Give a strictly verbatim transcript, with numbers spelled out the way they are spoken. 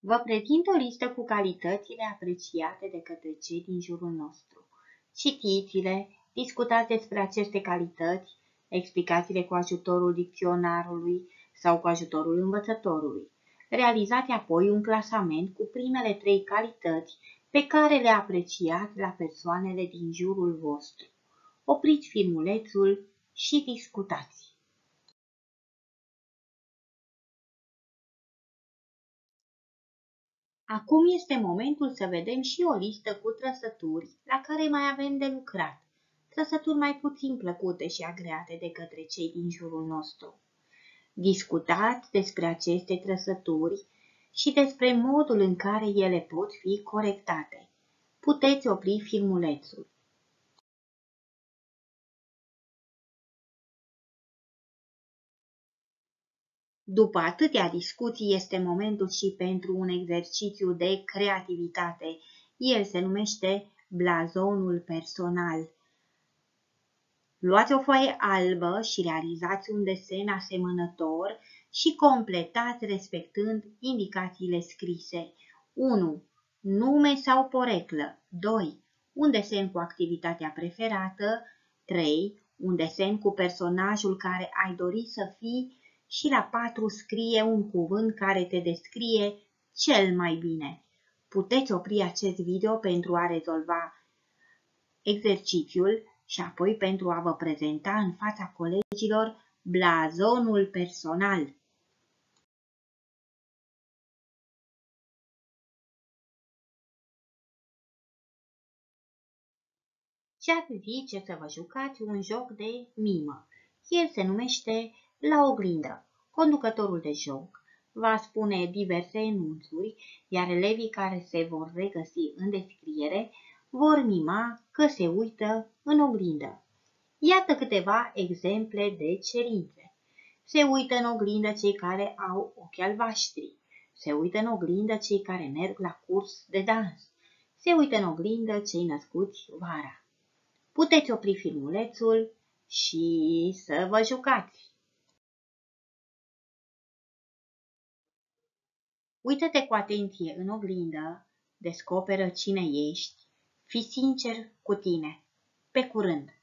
Vă prezint o listă cu calitățile apreciate de către cei din jurul nostru. Citiți-le, discutați despre aceste calități, explicați-le cu ajutorul dicționarului sau cu ajutorul învățătorului. Realizați apoi un clasament cu primele trei calități pe care le apreciați la persoanele din jurul vostru. Opriți filmulețul și discutați. Acum este momentul să vedem și o listă cu trăsături la care mai avem de lucrat, trăsături mai puțin plăcute și agreate de către cei din jurul nostru. Discutați despre aceste trăsături și despre modul în care ele pot fi corectate. Puteți opri filmulețul. După atâtea discuții, este momentul și pentru un exercițiu de creativitate. El se numește blazonul personal. Luați o foaie albă și realizați un desen asemănător și completați respectând indicațiile scrise. unu. Nume sau poreclă. doi. Un desen cu activitatea preferată. trei. Un desen cu personajul care ai dori să fii. Și la patru scrie un cuvânt care te descrie cel mai bine. Puteți opri acest video pentru a rezolva exercițiul și apoi pentru a vă prezenta în fața colegilor blazonul personal. Ce ați zice să vă jucați un joc de mimă? El se numește La oglindă. Conducătorul de joc va spune diverse enunțuri, iar elevii care se vor regăsi în descriere vor mima că se uită în oglindă. Iată câteva exemple de cerințe. Se uită în oglindă cei care au ochi albaștri. Se uită în oglindă cei care merg la curs de dans. Se uită în oglindă cei născuți vara. Puteți opri filmulețul și să vă jucați. Uită-te cu atenție în oglindă, descoperă cine ești, fii sincer cu tine. Pe curând!